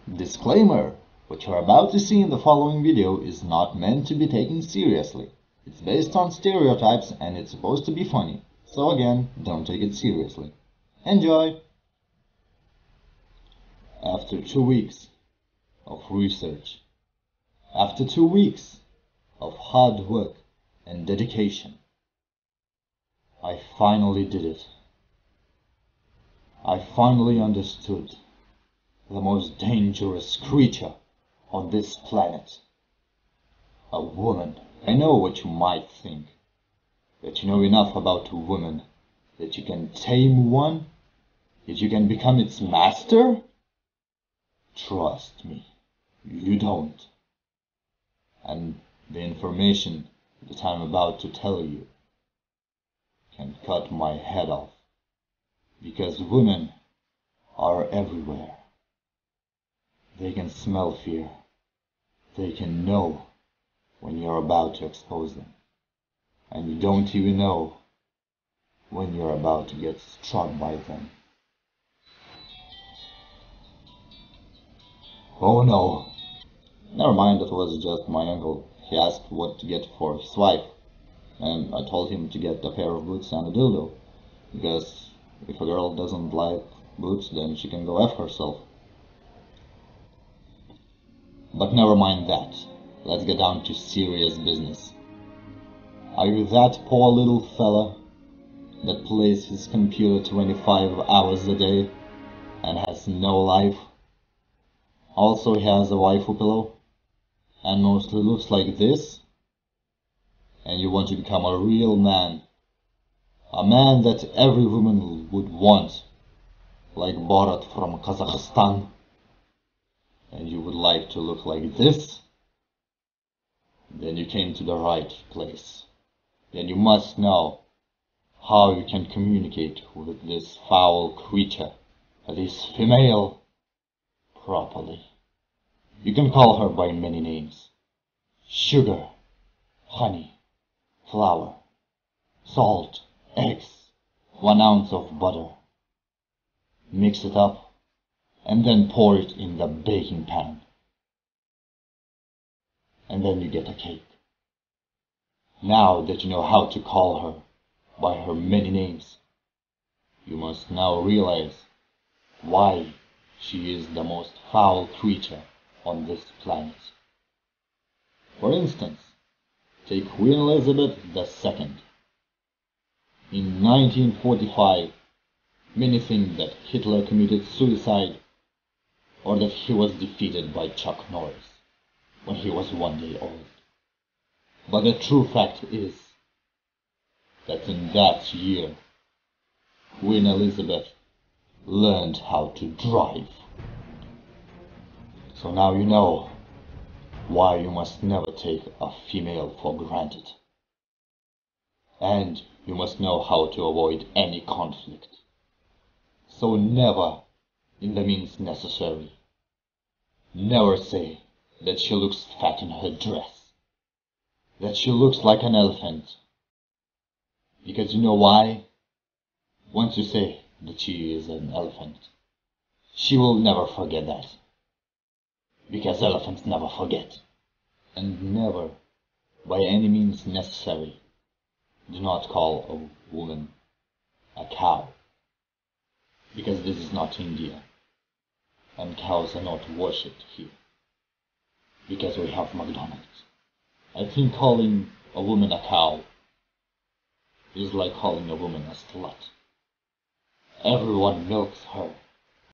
Disclaimer: what you're about to see in the following video is not meant to be taken seriously. It's based on stereotypes and it's supposed to be funny. So again, don't take it seriously. Enjoy! After 2 weeks of research, after 2 weeks of hard work and dedication, I finally did it. I finally understood the most dangerous creature on this planet. A woman. I know what you might think. That you know enough about a woman, that you can tame one, that you can become its master? Trust me, you don't. And the information that I'm about to tell you can cut my head off. Because women are everywhere. They can smell fear. They can know when you're about to expose them. And you don't even know when you're about to get struck by them. Oh no. Never mind, that was just my uncle. He asked what to get for his wife. And I told him to get a pair of boots and a dildo. Because if a girl doesn't like boots, then she can go F herself. But never mind that. Let's get down to serious business. Are you that poor little fella that plays his computer 25 hours a day and has no life? Also he has a waifu pillow and mostly looks like this? And you want to become a real man. A man that every woman would want, like Borat from Kazakhstan. And you would like to look like this? Then you came to the right place. Then you must know how you can communicate with this foul creature, this female, properly. You can call her by many names. Sugar, honey, flour, salt, eggs, 1 ounce of butter. Mix it up and then pour it in the baking pan. And then you get a cake. Now that you know how to call her by her many names, you must now realize why she is the most foul creature on this planet. For instance, take Queen Elizabeth II. In 1945, many think that Hitler committed suicide or that he was defeated by Chuck Norris when he was 1 day old. But the true fact is that in that year, Queen Elizabeth learned how to drive. So now you know why you must never take a female for granted. And you must know how to avoid any conflict. So never, in the means necessary, never say that she looks fat in her dress, that she looks like an elephant. Because you know why? Once you say that she is an elephant, she will never forget that. Because elephants never forget. And never, by any means necessary, do not call a woman a cow. Because this is not India, and cows are not worshipped here. Because we have McDonald's. I think calling a woman a cow is like calling a woman a slut. Everyone milks her